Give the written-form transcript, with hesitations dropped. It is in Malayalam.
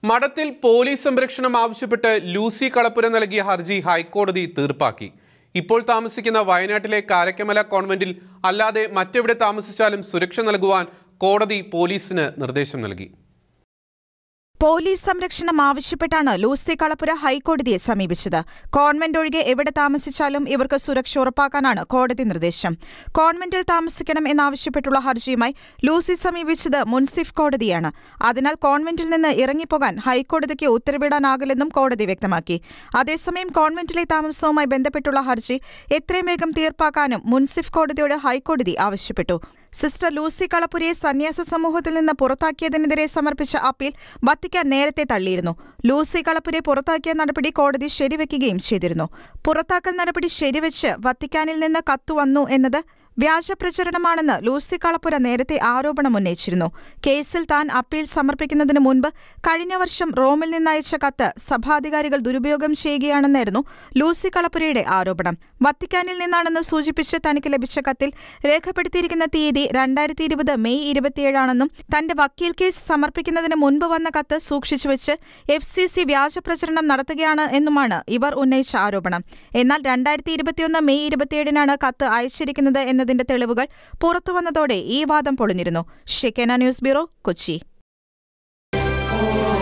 മഠത്തിൽ പോലീസ് സംരക്ഷണം ആവശ്യപ്പെട്ട് ലൂസി കളപ്പുര നൽകിയ ഹർജി ഹൈക്കോടതി തീർപ്പാക്കി. ഇപ്പോൾ താമസിക്കുന്ന വയനാട്ടിലെ കാരക്കമല കോൺവെന്റിൽ അല്ലാതെ മറ്റെവിടെ താമസിച്ചാലും സുരക്ഷ നൽകുവാൻ കോടതി പോലീസിന് നിർദ്ദേശം നൽകി. പോലീസ് സംരക്ഷണം ആവശ്യപ്പെട്ടാണ് ലൂസി കളപ്പുര ഹൈക്കോടതിയെ സമീപിച്ചത്. കോൺവെന്റ് ഒഴികെ എവിടെ താമസിച്ചാലും ഇവർക്ക് സുരക്ഷ ഉറപ്പാക്കാനാണ് കോടതി നിർദ്ദേശം. കോൺവെന്റിൽ താമസിക്കണം എന്നാവശ്യപ്പെട്ടുള്ള ഹർജിയുമായി ലൂസി സമീപിച്ചത് മുൻസിഫ് കോടതിയാണ്. അതിനാൽ കോൺവെന്റിൽ നിന്ന് ഇറങ്ങിപ്പോകാൻ ഹൈക്കോടതിക്ക് ഉത്തരവിടാനാകില്ലെന്നും കോടതി വ്യക്തമാക്കി. അതേസമയം കോൺവെന്റിലെ താമസവുമായി ബന്ധപ്പെട്ടുള്ള ഹർജി എത്രയും വേഗം തീർപ്പാക്കാനും മുൻസിഫ് കോടതിയോട് ഹൈക്കോടതി ആവശ്യപ്പെട്ടു. സിസ്റ്റർ ലൂസി കളപ്പുരയെ സന്യാസ സമൂഹത്തിൽ നിന്ന് പുറത്താക്കിയതിനെതിരെ സമർപ്പിച്ച അപ്പീൽ വത്തിക്കാൻ നേരത്തെ തള്ളിയിരുന്നു. ലൂസി കളപ്പുരയെ പുറത്താക്കിയ നടപടി കോടതി ശരിവെക്കുകയും ചെയ്തിരുന്നു. പുറത്താക്കൽ നടപടി ശരിവെച്ച് വത്തിക്കാനിൽ നിന്ന് കത്ത് വന്നു എന്നത് വ്യാജപ്രചരണമാണെന്ന് ലൂസി കളപ്പുര നേരത്തെ ആരോപണമുന്നയിച്ചിരുന്നു. കേസിൽ താൻ അപ്പീൽ സമർപ്പിക്കുന്നതിന് മുൻപ് കഴിഞ്ഞ വർഷം റോമിൽ നിന്നയച്ച കത്ത് സഭാധികാരികൾ ദുരുപയോഗം ചെയ്യുകയാണെന്നായിരുന്നു ലൂസി കളപ്പുരയുടെ ആരോപണം. വത്തിക്കാനിൽ നിന്നാണെന്ന് സൂചിപ്പിച്ച് തനിക്ക് ലഭിച്ച കത്തിൽ രേഖപ്പെടുത്തിയിരിക്കുന്ന തീയതി 2020 മെയ് 27 തന്റെ വക്കീൽ കേസ് സമർപ്പിക്കുന്നതിന് മുൻപ് വന്ന കത്ത് സൂക്ഷിച്ചുവെച്ച് FCC വ്യാജപ്രചരണം നടത്തുകയാണ് എന്നുമാണ് ഇവർ ഉന്നയിച്ച ആരോപണം. എന്നാൽ 2021 മെയ് 27 കത്ത് അയച്ചിരിക്കുന്നത് എന്നതിന്റെ തെളിവുകൾ പുറത്തുവന്നതോടെ ഈ വാദം പൊളിഞ്ഞിരുന്നു. ഷെക്കേന ന്യൂസ് ബ്യൂറോ, കൊച്ചി.